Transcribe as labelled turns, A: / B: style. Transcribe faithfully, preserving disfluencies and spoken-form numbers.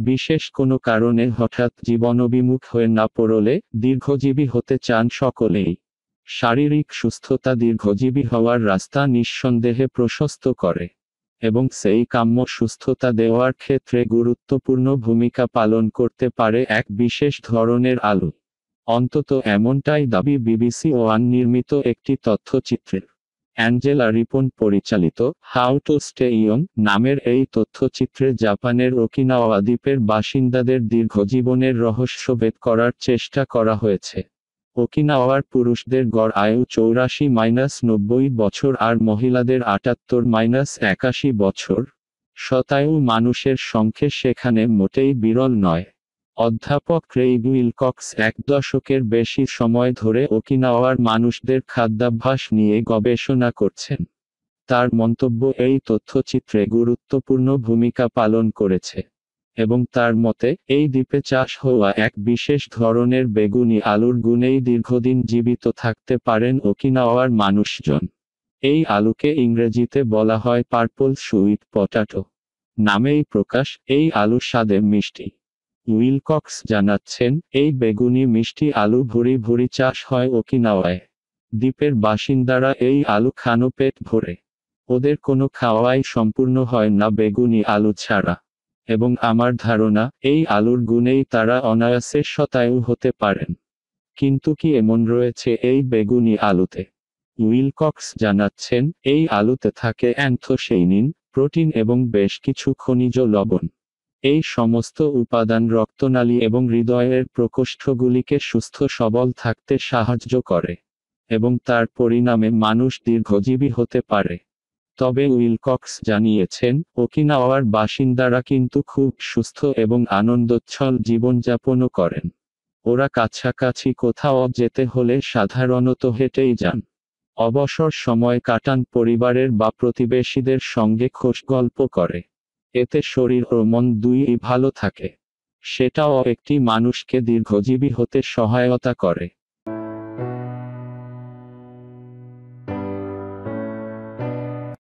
A: বিশেষ কোনো কারণে হঠাৎ জীবনবিমুখ হয়ে না পড়লে দীর্ঘজীবী হতে চান সকলেই। শারীরিক সুস্থতা দীর্ঘজীবী হওয়ার রাস্তা নিঃসন্দেহে প্রশস্ত করে, এবং সেই কাম্য সুস্থতা দেওয়ার ক্ষেত্রে গুরুত্বপূর্ণ ভূমিকা পালন করতে পারে এক বিশেষ ধরনের আলু। অন্তত এমনটাই দাবি বিবিসি ওয়ান নির্মিত একটি তথ্যচিত্রের। অ্যাঞ্জেলা রিপন পরিচালিত হাউ টু স্টে ইয়ং নামের এই তথ্যচিত্রে জাপানের ওকিনাওয়া দ্বীপের বাসিন্দাদের দীর্ঘজীবনের রহস্যভেদ করার চেষ্টা করা হয়েছে। ওকিনাওয়ার পুরুষদের গড় আয়ু চৌরাশি মাইনাস নব্বই বছর আর মহিলাদের আটাত্তর মাইনাস একাশি বছর। শতায়ু মানুষের সংখ্যে সেখানে মোটেই বিরল নয়। অধ্যাপক ক্রেইগ উইলকক্স এক দশকের বেশি সময় ধরে ওকিনাওয়ার মানুষদের খাদ্যাভ্যাস নিয়ে গবেষণা করছেন। তার মন্তব্য এই তথ্যচিত্রে গুরুত্বপূর্ণ ভূমিকা পালন করেছে, এবং তার মতে এই দ্বীপে চাষ হওয়া এক বিশেষ ধরনের বেগুনি আলুর গুণেই দীর্ঘদিন জীবিত থাকতে পারেন ওকিনাওয়ার মানুষজন। এই আলুকে ইংরেজিতে বলা হয় পার্পল সুইট পটাটো নামেই প্রকাশ। এই আলু স্বাদে মিষ্টি। উইলকক্স জানাচ্ছেন, এই বেগুনি মিষ্টি আলু ভুরি ভুরি চাষ হয় ওকিনাওয়ায়। দ্বীপের বাসিন্দারা এই আলু খান পেট ভরে। ওদের কোনো খাওয়াই সম্পূর্ণ হয় না বেগুনি আলু ছাড়া, এবং আমার ধারণা এই আলুর গুণেই তারা অনায়াসে শতায়ু হতে পারেন। কিন্তু কি এমন রয়েছে এই বেগুনি আলুতে? উইলকক্স জানাচ্ছেন, এই আলুতে থাকে অ্যান্থোসাইনিন, প্রোটিন এবং বেশ কিছু খনিজ লবণ। এই সমস্ত উপাদান রক্তনালী এবং হৃদয়ের প্রকোষ্ঠগুলিকে সুস্থ সবল থাকতে সাহায্য করে, এবং তার পরিণামে মানুষ দীর্ঘজীবী হতে পারে। তবে উইলকক্স জানিয়েছেন, ওকিনাওয়ার বাসিন্দারা কিন্তু খুব সুস্থ এবং আনন্দোচ্ছল জীবনযাপনও করেন। ওরা কাছাকাছি কোথাও যেতে হলে সাধারণত হেঁটেই যান। অবসর সময় কাটান পরিবারের বা প্রতিবেশীদের সঙ্গে খোশগল্প করে। এতে শরীর ও মন দুইই ভালো থাকে। সেটাও একটি মানুষকে দীর্ঘজীবী হতে সহায়তা করে।